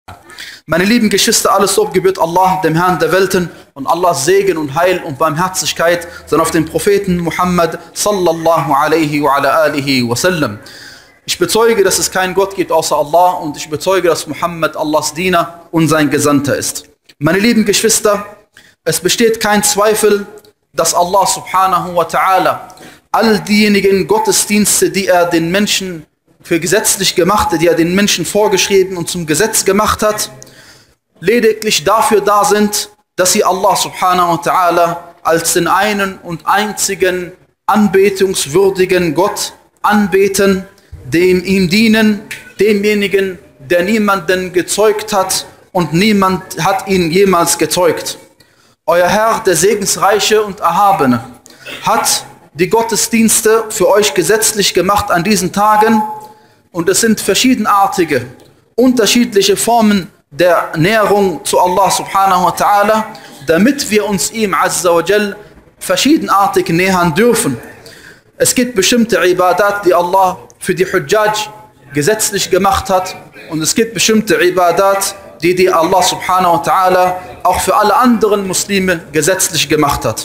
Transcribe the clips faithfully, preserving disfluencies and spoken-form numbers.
Meine lieben Geschwister, alles Lob gebührt Allah, dem Herrn der Welten, und Allahs Segen und Heil und Barmherzigkeit sind auf den Propheten Muhammad sallallahu alaihi wa ala alihi wa sallam. Ich bezeuge, dass es keinen Gott gibt außer Allah, und ich bezeuge, dass Muhammad Allahs Diener und sein Gesandter ist. Meine lieben Geschwister, es besteht kein Zweifel, dass Allah subhanahu wa ta'ala all diejenigen Gottesdienste, die er den Menschen für gesetzlich gemacht hat, die er den Menschen vorgeschrieben und zum Gesetz gemacht hat, lediglich dafür da sind, dass sie Allah subhanahu wa ta'ala als den einen und einzigen anbetungswürdigen Gott anbeten, dem ihm dienen, demjenigen, der niemanden gezeugt hat und niemand hat ihn jemals gezeugt. Euer Herr, der Segensreiche und Erhabene, hat die Gottesdienste für euch gesetzlich gemacht an diesen Tagen, und es sind verschiedenartige, unterschiedliche Formen der Näherung zu Allah subhanahu wa ta'ala, damit wir uns ihm azza wa jal verschiedenartig nähern dürfen. Es gibt bestimmte Ibadat, die Allah für die Hujjaj gesetzlich gemacht hat, und es gibt bestimmte Ibadat, die die Allah subhanahu wa ta'ala auch für alle anderen Muslime gesetzlich gemacht hat.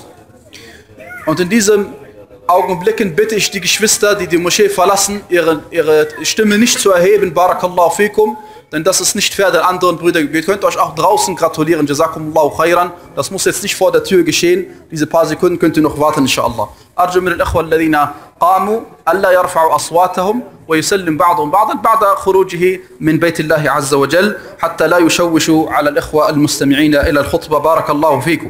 Und in diesem Augenblicken bitte ich die Geschwister, die die Moschee verlassen, ihre, ihre Stimme nicht zu erheben, barakallahu fikum, denn das ist nicht fair den anderen Brüdern. Ihr könnt euch auch draußen gratulieren, jazakumullahu khairan. Das muss jetzt nicht vor der Tür geschehen. Diese paar Sekunden könnt ihr noch warten, inshallah. أرجو من الإخوة الذين قاموا ألا يرفعوا أصواتهم ويسلم بعضهم بعضا بعد خروجه من بيت الله عز وجل حتى لا يشوشوا على الإخوة المستمعين إلى الخطبة. بارك الله فيكم.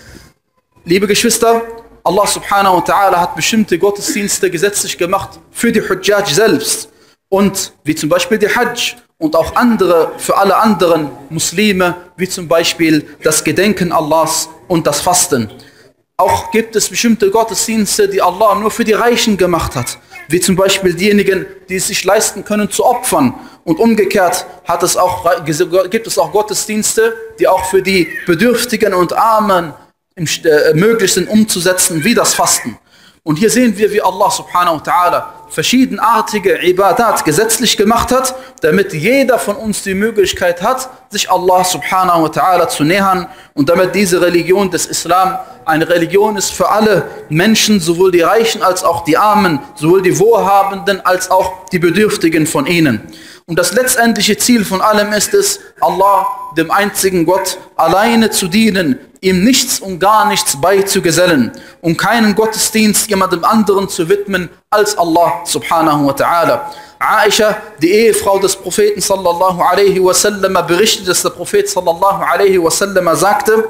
Liebe Geschwister, Allah subhanahu wa ta'ala hat bestimmte Gottesdienste gesetzlich gemacht für die Hujjaj selbst, und wie zum Beispiel die Hajj, und auch andere für alle anderen Muslime, wie zum Beispiel das Gedenken Allahs und das Fasten. Auch gibt es bestimmte Gottesdienste, die Allah nur für die Reichen gemacht hat, wie zum Beispiel diejenigen, die es sich leisten können zu opfern. Und umgekehrt hat es auch, gibt es auch Gottesdienste, die auch für die Bedürftigen und Armen möglich sind umzusetzen, wie das Fasten. Und hier sehen wir, wie Allah subhanahu wa ta'ala verschiedenartige Ibadat gesetzlich gemacht hat, damit jeder von uns die Möglichkeit hat, sich Allah subhanahu wa ta'ala zu nähern, und damit diese Religion des Islam eine Religion ist für alle Menschen, sowohl die Reichen als auch die Armen, sowohl die Wohlhabenden als auch die Bedürftigen von ihnen. Und das letztendliche Ziel von allem ist es, Allah, dem einzigen Gott, alleine zu dienen, ihm nichts und gar nichts beizugesellen und keinen Gottesdienst jemandem anderen zu widmen als Allah subhanahu wa ta'ala. Aisha, die Ehefrau des Propheten sallallahu alaihi wasallam, berichtet, dass der Prophet sallallahu alaihi wasallam sagte,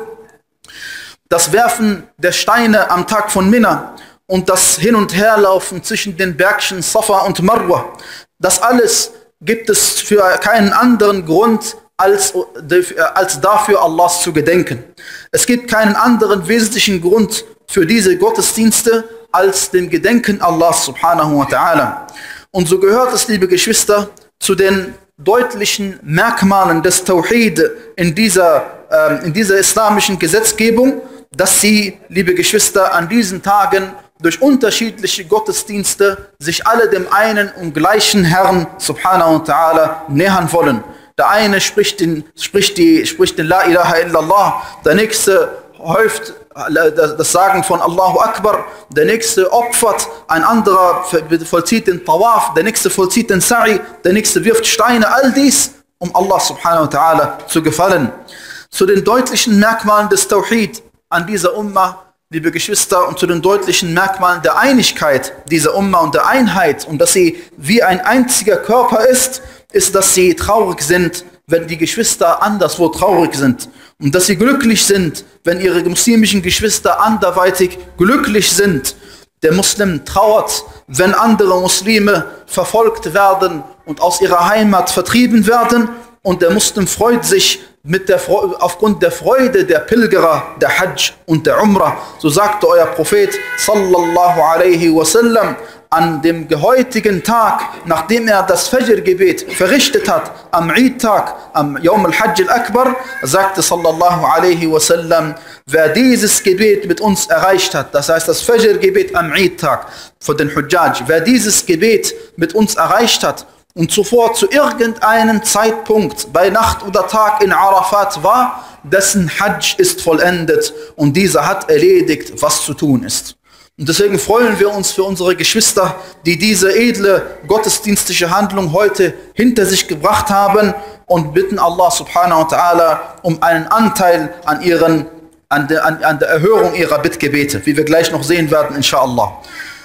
das Werfen der Steine am Tag von Mina und das Hin- und Herlaufen zwischen den Bergchen Safa und Marwa, das alles gibt es für keinen anderen Grund, als, als dafür Allahs zu gedenken. Es gibt keinen anderen wesentlichen Grund für diese Gottesdienste als dem Gedenken Allahs subhanahu wa ta'ala. Und so gehört es, liebe Geschwister, zu den deutlichen Merkmalen des Tawhid in dieser, äh, in dieser islamischen Gesetzgebung, dass sie, liebe Geschwister, an diesen Tagen durch unterschiedliche Gottesdienste sich alle dem einen und gleichen Herrn subhanahu wa ta'ala nähern wollen. Der eine spricht den, spricht die, spricht den La ilaha illallah, der nächste häuft das Sagen von Allahu Akbar, der nächste opfert, ein anderer vollzieht den Tawaf, der nächste vollzieht den Sa'i, der nächste wirft Steine, all dies, um Allah subhanahu wa ta'ala zu gefallen. Zu den deutlichen Merkmalen des Tawhid an dieser Ummah, liebe Geschwister, und zu den deutlichen Merkmalen der Einigkeit dieser Ummah und der Einheit, und dass sie wie ein einziger Körper ist, ist, dass sie traurig sind, wenn die Geschwister anderswo traurig sind, und dass sie glücklich sind, wenn ihre muslimischen Geschwister anderweitig glücklich sind. Der Muslim trauert, wenn andere Muslime verfolgt werden und aus ihrer Heimat vertrieben werden, und der Muslim freut sich mit der Freude, aufgrund der Freude der Pilgerer, der Hajj und der Umrah. So sagte euer Prophet sallallahu alaihi wasallam an dem heutigen Tag, nachdem er das Fajr-Gebet verrichtet hat, am Eid-Tag, am Yawm al-Hajj al-Akbar, sagte sallallahu alaihi wasallam, wer dieses Gebet mit uns erreicht hat, das heißt das Fajr-Gebet am Eid-Tag von den Hujjaj, wer dieses Gebet mit uns erreicht hat und zuvor zu irgendeinem Zeitpunkt bei Nacht oder Tag in Arafat war, dessen Hajj ist vollendet und dieser hat erledigt, was zu tun ist. Und deswegen freuen wir uns für unsere Geschwister, die diese edle gottesdienstliche Handlung heute hinter sich gebracht haben und bitten Allah subhanahu wa ta'ala um einen Anteil an, ihren, an, der, an, an der Erhörung ihrer Bittgebete, wie wir gleich noch sehen werden, inshallah.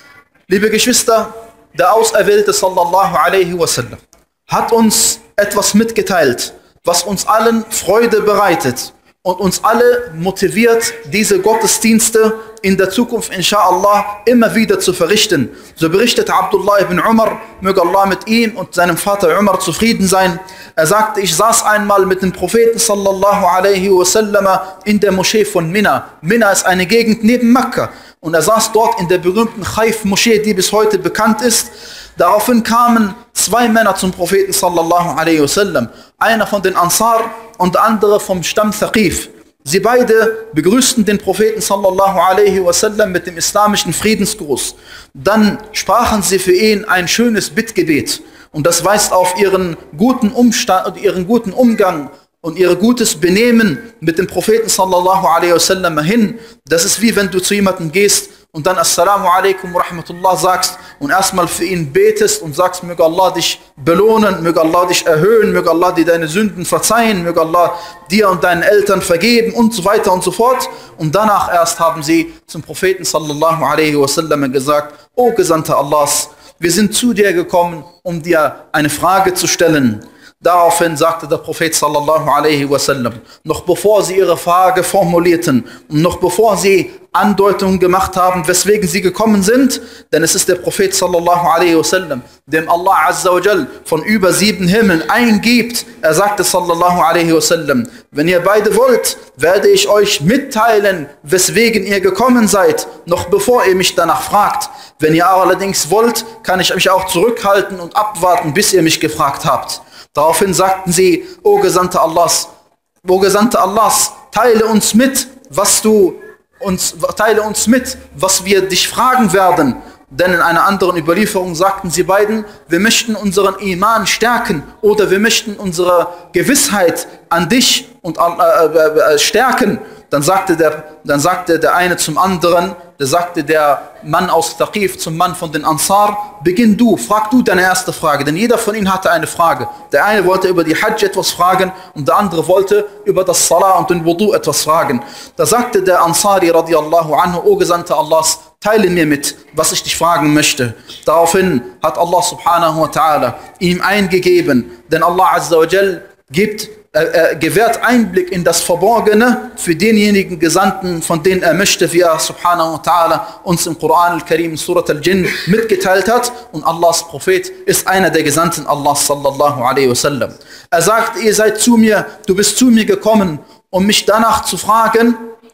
Liebe Geschwister, der Auserwählte sallallahu alaihi wasallam hat uns etwas mitgeteilt, was uns allen Freude bereitet und uns alle motiviert, diese Gottesdienste in der Zukunft, inshallah, immer wieder zu verrichten. So berichtet Abdullah ibn Umar, möge Allah mit ihm und seinem Vater Umar zufrieden sein. Er sagte, ich saß einmal mit dem Propheten sallallahu alaihi wasallam in der Moschee von Mina. Mina ist eine Gegend neben Mekka. Und er saß dort in der berühmten Khaif-Moschee, die bis heute bekannt ist. Daraufhin kamen zwei Männer zum Propheten sallallahu alaihi wasallam. Einer von den Ansar und der andere vom Stamm Thaqif. Sie beide begrüßten den Propheten sallallahu alaihi wasallam mit dem islamischen Friedensgruß. Dann sprachen sie für ihn ein schönes Bittgebet. Und das weist auf ihren guten Umstand, ihren guten Umgang und ihr gutes Benehmen mit dem Propheten sallallahu alaihi wasallam hin. Das ist wie wenn du zu jemandem gehst und dann Assalamu alaikum wa rahmatullah sagst und erstmal für ihn betest und sagst, möge Allah dich belohnen, möge Allah dich erhöhen, möge Allah dir deine Sünden verzeihen, möge Allah dir und deinen Eltern vergeben und so weiter und so fort. Und danach erst haben sie zum Propheten sallallahu alaihi wasallam gesagt, O Gesandter Allahs, wir sind zu dir gekommen, um dir eine Frage zu stellen. Daraufhin sagte der Prophet sallallahu alaihi wasallam, noch bevor sie ihre Frage formulierten und noch bevor sie Andeutungen gemacht haben, weswegen sie gekommen sind, denn es ist der Prophet sallallahu alaihi wasallam, dem Allah azza wa jal von über sieben Himmeln eingibt. Er sagte sallallahu alaihi wasallam, wenn ihr beide wollt, werde ich euch mitteilen, weswegen ihr gekommen seid, noch bevor ihr mich danach fragt. Wenn ihr allerdings wollt, kann ich mich auch zurückhalten und abwarten, bis ihr mich gefragt habt. Daraufhin sagten sie, O Gesandter Allahs, O Gesandter Allahs, teile uns mit, was du uns, teile uns mit, was wir dich fragen werden. Denn in einer anderen Überlieferung sagten sie beiden, wir möchten unseren Iman stärken oder wir möchten unsere Gewissheit an dich und, äh, äh, stärken. Dann sagte, der, dann sagte der eine zum anderen, da sagte der Mann aus Thaqif zum Mann von den Ansar, beginn du, frag du deine erste Frage, denn jeder von ihnen hatte eine Frage. Der eine wollte über die Hajj etwas fragen und der andere wollte über das Salah und den Wudu etwas fragen. Da sagte der Ansari radiallahu anhu, O Gesandter Allahs, teile mir mit, was ich dich fragen möchte. Daraufhin hat Allah subhanahu wa ta'ala ihm eingegeben, denn Allah azza wa jal gibt Er gewährt Einblick in das Verborgene für denjenigen Gesandten, von denen er möchte, wie er subhanahu wa ta'ala uns im Koran al-Karim, Surat al-Jinn mitgeteilt hat. Und Allahs Prophet ist einer der Gesandten Allahs sallallahu alaihi wasallam. Er sagt, ihr seid zu mir, du bist zu mir gekommen, um mich danach zu fragen,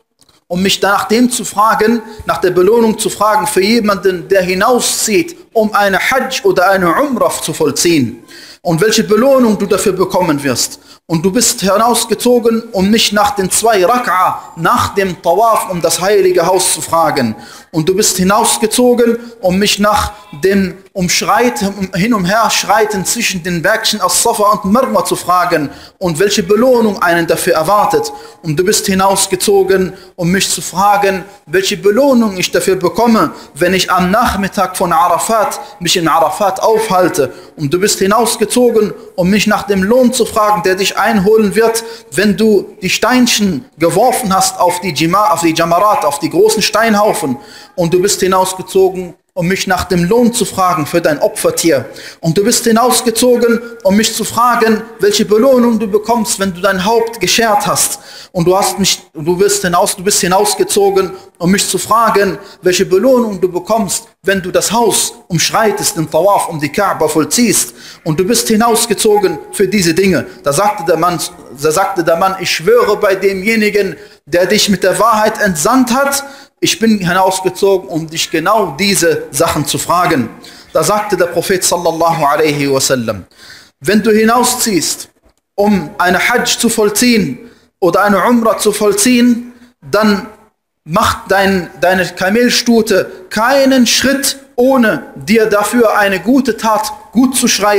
um mich nach dem zu fragen, nach der Belohnung zu fragen für jemanden, der hinauszieht, um eine Hajj oder eine Umrah zu vollziehen. Und welche Belohnung du dafür bekommen wirst. Und du bist hinausgezogen, um mich nach den zwei Rak'a, nach dem Tawaf, um das heilige Haus zu fragen. Und du bist hinausgezogen, um mich nach dem Umschreiten, um hin und her schreiten zwischen den Bergchen aus Safa und Marwa zu fragen und welche Belohnung einen dafür erwartet. Und du bist hinausgezogen, um mich zu fragen, welche Belohnung ich dafür bekomme, wenn ich am Nachmittag von Arafat mich in Arafat aufhalte. Und du bist hinausgezogen, um mich nach dem Lohn zu fragen, der dich einholen wird, wenn du die Steinchen geworfen hast auf die, Jima, auf die Jamarat, auf die großen Steinhaufen. Und du bist hinausgezogen, um mich nach dem Lohn zu fragen für dein Opfertier. Und du bist hinausgezogen, um mich zu fragen, welche Belohnung du bekommst, wenn du dein Haupt geschert hast. Und du, hast mich, du, bist hinaus, du bist hinausgezogen, um mich zu fragen, welche Belohnung du bekommst, wenn du das Haus umschreitest, den Tawaf um die Kaaba vollziehst. Und du bist hinausgezogen für diese Dinge. Da sagte der Mann, da sagte der Mann, ich schwöre bei demjenigen, der dich mit der Wahrheit entsandt hat, ich bin hinausgezogen, um dich genau diese Sachen zu fragen. Da sagte der Prophet sallallahu alaihi wasallam, wenn du hinausziehst, um eine Hajj zu vollziehen oder eine Umrah zu vollziehen, dann macht dein, deine Kamelstute keinen Schritt, ohne dir dafür eine gute Tat gut zu schreiben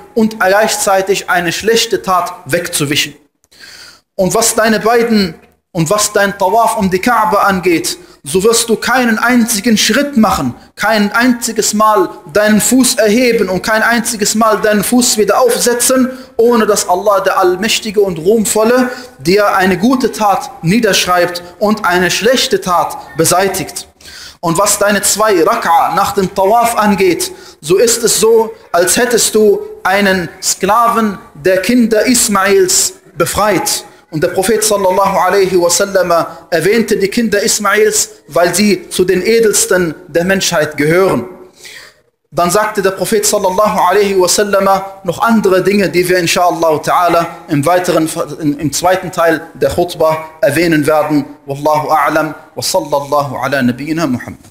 und gleichzeitig eine schlechte Tat wegzuwischen. Und was deine beiden und was dein Tawaf um die Kaaba angeht, so wirst du keinen einzigen Schritt machen, kein einziges Mal deinen Fuß erheben und kein einziges Mal deinen Fuß wieder aufsetzen, ohne dass Allah, der Allmächtige und Ruhmvolle, dir eine gute Tat niederschreibt und eine schlechte Tat beseitigt. Und was deine zwei Rak'a nach dem Tawaf angeht, so ist es so, als hättest du einen Sklaven der Kinder Ismails befreit. Und der Prophet sallallahu alaihi wasallam erwähnte die Kinder Ismails, weil sie zu den edelsten der Menschheit gehören. Dann sagte der Prophet sallallahu alaihi wasallam noch andere Dinge, die wir inshallah ta'ala im weiteren, im zweiten Teil der Khutbah erwähnen werden. Wallahu a'lam wa sallallahu ala nabiyyina Muhammad.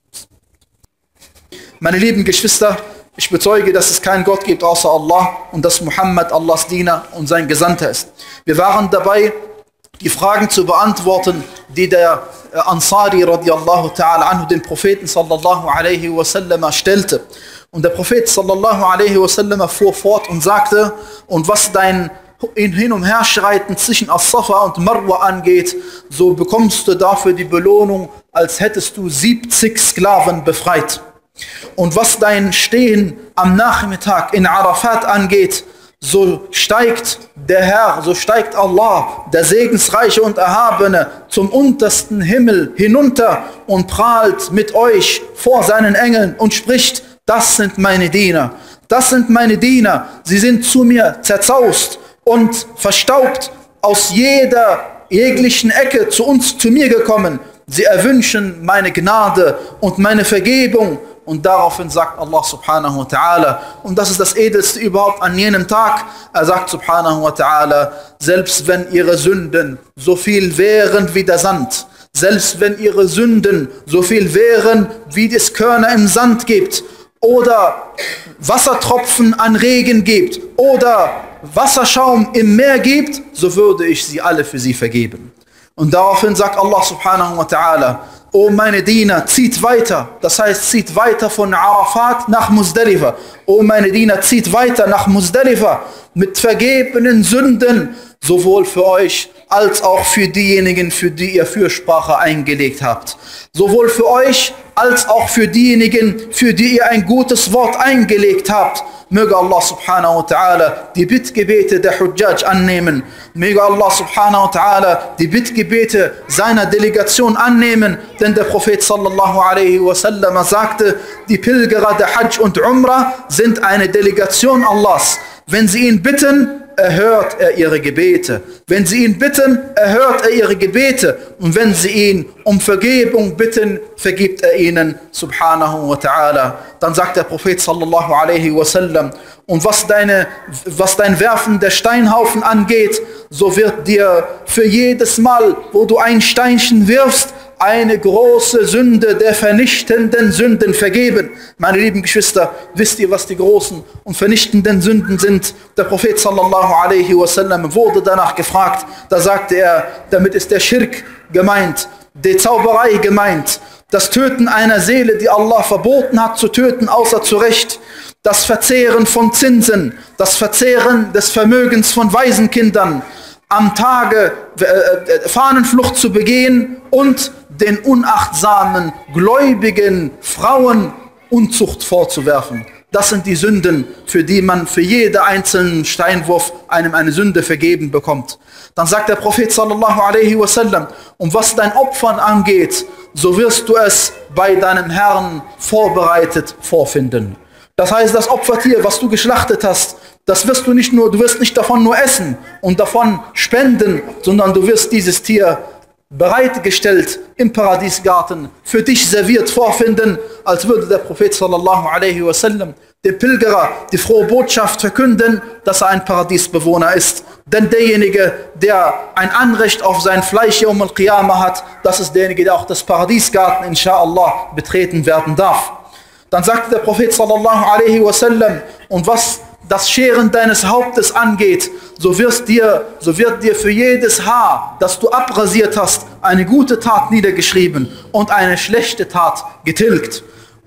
Meine lieben Geschwister, ich bezeuge, dass es keinen Gott gibt außer Allah und dass Muhammad Allahs Diener und sein Gesandter ist. Wir waren dabei, die Fragen zu beantworten, die der Ansari radiallahu ta'ala anhu dem Propheten sallallahu alaihi wasallam stellte. Und der Prophet sallallahu alaihi wasallam fuhr fort und sagte, und was dein Hin- und Herschreiten zwischen As-Safa und Marwa angeht, so bekommst du dafür die Belohnung, als hättest du siebzig Sklaven befreit. Und was dein Stehen am Nachmittag in Arafat angeht, so steigt der Herr, so steigt Allah, der Segensreiche und Erhabene, zum untersten Himmel hinunter und prahlt mit euch vor seinen Engeln und spricht, das sind meine Diener, das sind meine Diener, sie sind zu mir zerzaust und verstaubt aus jeder jeglichen Ecke zu uns, zu mir gekommen. Sie erwünschen meine Gnade und meine Vergebung. Und daraufhin sagt Allah subhanahu wa ta'ala, und das ist das Edelste überhaupt an jenem Tag, er sagt subhanahu wa ta'ala, selbst wenn ihre Sünden so viel wären wie der Sand, selbst wenn ihre Sünden so viel wären, wie es Körner im Sand gibt, oder Wassertropfen an Regen gibt, oder Wasserschaum im Meer gibt, so würde ich sie alle für sie vergeben. Und daraufhin sagt Allah subhanahu wa ta'ala, O meine Diener, zieht weiter. Das heißt, zieht weiter von Arafat nach Muzdalifa. O meine Diener, zieht weiter nach Muzdalifa mit vergebenen Sünden, sowohl für euch als auch für diejenigen, für die ihr Fürsprache eingelegt habt. Sowohl für euch als auch für diejenigen, für die ihr ein gutes Wort eingelegt habt. Möge Allah subhanahu wa ta'ala die Bittgebete der Hujjaj annehmen. Möge Allah subhanahu wa ta'ala die Bittgebete seiner Delegation annehmen. Denn der Prophet sallallahu alaihi wasallam sagte, die Pilgerer der Hajj und Umrah sind eine Delegation Allahs. Wenn sie ihn bitten, erhört er ihre Gebete. Wenn sie ihn bitten, erhört er ihre Gebete. Und wenn sie ihn um Vergebung bitten, vergibt er ihnen, subhanahu wa ta'ala. Dann sagt der Prophet sallallahu alaihi wasallam, und was, deine, was dein Werfen der Steinhaufen angeht, so wird dir für jedes Mal, wo du ein Steinchen wirfst, eine große Sünde der vernichtenden Sünden vergeben. Meine lieben Geschwister, wisst ihr, was die großen und vernichtenden Sünden sind? Der Prophet sallallahu alaihi wasallam wurde danach gefragt. Da sagte er, damit ist der Schirk gemeint, die Zauberei gemeint, das Töten einer Seele, die Allah verboten hat zu töten, außer zu Recht, das Verzehren von Zinsen, das Verzehren des Vermögens von Waisenkindern, am Tage äh, Fahnenflucht zu begehen und den unachtsamen, gläubigen Frauen Unzucht vorzuwerfen. Das sind die Sünden, für die man für jeden einzelnen Steinwurf einem eine Sünde vergeben bekommt. Dann sagt der Prophet sallallahu alaihi wasallam, und was dein Opfern angeht, so wirst du es bei deinem Herrn vorbereitet vorfinden. Das heißt, das Opfertier, was du geschlachtet hast, das wirst du nicht nur, du wirst nicht davon nur essen und davon spenden, sondern du wirst dieses Tier bereitgestellt im Paradiesgarten, für dich serviert vorfinden, als würde der Prophet sallallahu alaihi wasallam dem Pilgerer die frohe Botschaft verkünden, dass er ein Paradiesbewohner ist. Denn derjenige, der ein Anrecht auf sein Fleisch Yawm al-Qiyamah hat, das ist derjenige, der auch das Paradiesgarten inshallah betreten werden darf. Dann sagte der Prophet sallallahu alaihi wasallam, und was das Scheren deines Hauptes angeht, so, wirst dir, so wird dir für jedes Haar, das du abrasiert hast, eine gute Tat niedergeschrieben und eine schlechte Tat getilgt. Und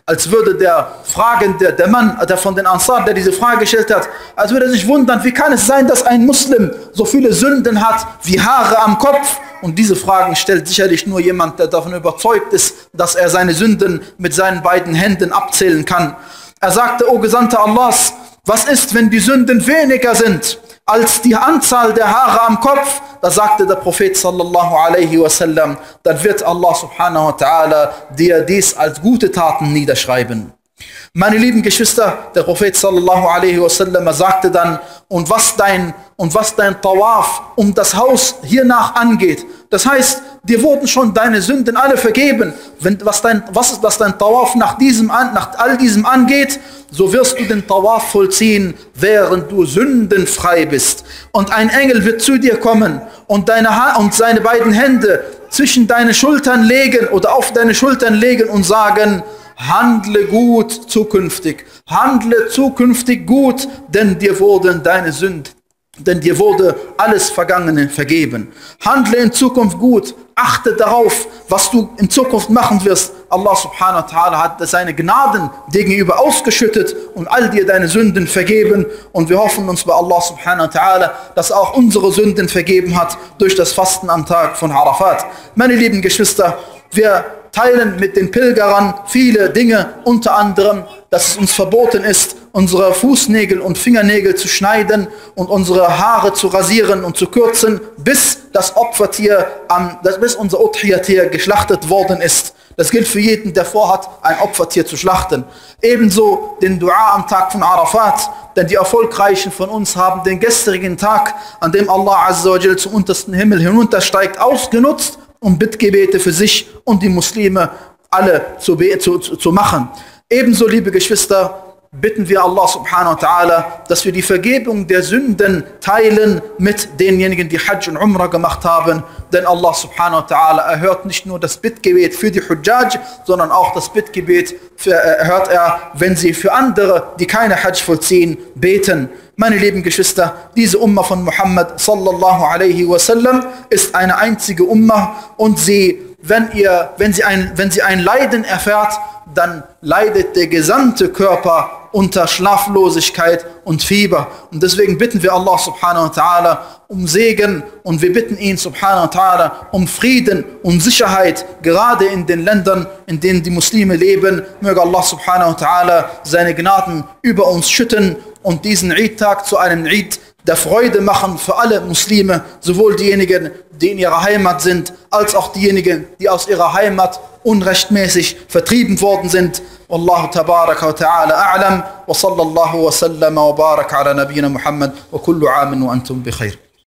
als würde der Fragende, der Mann, der von den Ansar, der diese Frage gestellt hat, als würde er sich wundern, wie kann es sein, dass ein Muslim so viele Sünden hat wie Haare am Kopf? Und diese Fragen stellt sicherlich nur jemand, der davon überzeugt ist, dass er seine Sünden mit seinen beiden Händen abzählen kann. Er sagte, O Gesandter Allahs, was ist, wenn die Sünden weniger sind als die Anzahl der Haare am Kopf? Da sagte der Prophet sallallahu alaihi wasallam, dann wird Allah subhanahu wa ta'ala dir dies als gute Taten niederschreiben. Meine lieben Geschwister, der Prophet sallallahu alaihi wasallam sagte dann, und was dein, und was dein Tawaf um das Haus hiernach angeht, das heißt, dir wurden schon deine Sünden alle vergeben. Wenn, was, dein, was, was dein Tawaf nach, diesem, nach all diesem angeht, so wirst du den Tawaf vollziehen, während du sündenfrei bist. Und ein Engel wird zu dir kommen und, deine ha und seine beiden Hände zwischen deine Schultern legen oder auf deine Schultern legen und sagen, handle gut zukünftig, handle zukünftig gut, denn dir wurden deine Sünden, denn dir wurde alles Vergangene vergeben. Handle in Zukunft gut, achte darauf, was du in Zukunft machen wirst. Allah subhanahu wa ta'ala hat seine Gnaden dir gegenüber ausgeschüttet und all dir deine Sünden vergeben. Und wir hoffen uns bei Allah subhanahu wa ta'ala, dass er auch unsere Sünden vergeben hat durch das Fasten am Tag von Arafat. Meine lieben Geschwister, wir teilen mit den Pilgerern viele Dinge, unter anderem, dass es uns verboten ist, unsere Fußnägel und Fingernägel zu schneiden und unsere Haare zu rasieren und zu kürzen, bis das Opfertier, am, bis unser Udhiyah-Tier geschlachtet worden ist. Das gilt für jeden, der vorhat, ein Opfertier zu schlachten. Ebenso den Dua am Tag von Arafat, denn die Erfolgreichen von uns haben den gestrigen Tag, an dem Allah Azza wa Jal zum untersten Himmel hinuntersteigt, ausgenutzt, um Bittgebete für sich und die Muslime alle zu, zu, zu machen. Ebenso, liebe Geschwister, bitten wir Allah subhanahu wa ta'ala, dass wir die Vergebung der Sünden teilen mit denjenigen, die Hajj und Umrah gemacht haben. Denn Allah subhanahu wa ta'ala erhört nicht nur das Bittgebet für die Hujjaj, sondern auch das Bittgebet für, erhört er, wenn sie für andere, die keine Hajj vollziehen, beten. Meine lieben Geschwister, diese Ummah von Muhammad sallallahu alaihi wasallam ist eine einzige Ummah und sie, wenn, ihr, wenn, sie ein, wenn sie ein Leiden erfährt, dann leidet der gesamte Körper unter Schlaflosigkeit und Fieber. Und deswegen bitten wir Allah subhanahu wa ta'ala um Segen und wir bitten ihn subhanahu wa ta'ala um Frieden und Sicherheit, gerade in den Ländern, in denen die Muslime leben. Möge Allah subhanahu wa ta'ala seine Gnaden über uns schütten und diesen Eid-Tag zu einem Eid der Freude machen für alle Muslime, sowohl diejenigen, die in ihrer Heimat sind, als auch diejenigen, die aus ihrer Heimat unrechtmäßig vertrieben worden sind. Wallahu tabaraka wa ta'ala a'lam wa sallallahu wa sallama wa baraka ala nabiyyina Muhammad wa kullu amin wa antum bi khair.